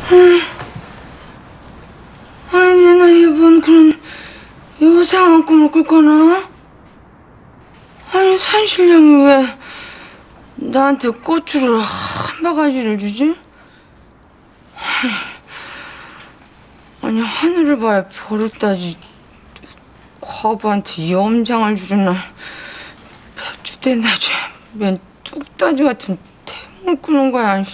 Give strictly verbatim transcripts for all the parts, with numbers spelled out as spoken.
아니 내가 이번 그런 요상한 꿈을 꿀거나? 아니 산신령이 왜 나한테 고추를 한 바가지를 주지? 아니 하늘을 봐야 별을 따지 과부한테 염장을 주려나 백주대 나줘야 맨 뚝따지 같은 태몽을 꾸는 거야. 아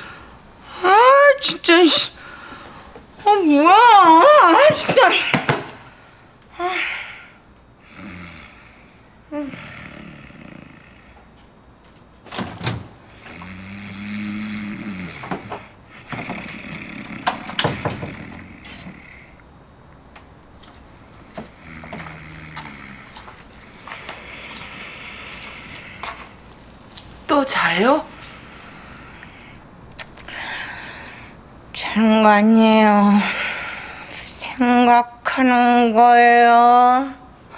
진짜 아 뭐야 아 진짜 아. 또 자요? 자는 거 아니에요. 생각하는 거예요.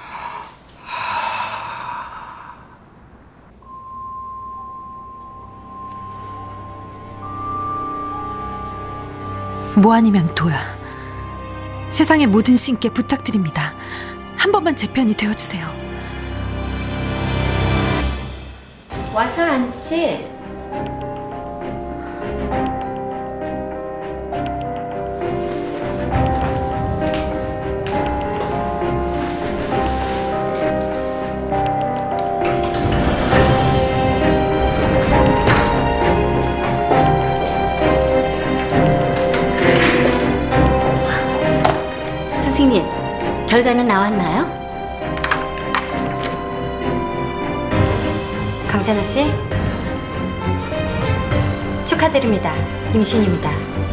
뭐 아니면 도야. 세상의 모든 신께 부탁드립니다. 한 번만 제 편이 되어주세요. 와서 앉지. 선생님, 결과는 나왔나요? 강세나 씨, 축하드립니다. 임신입니다.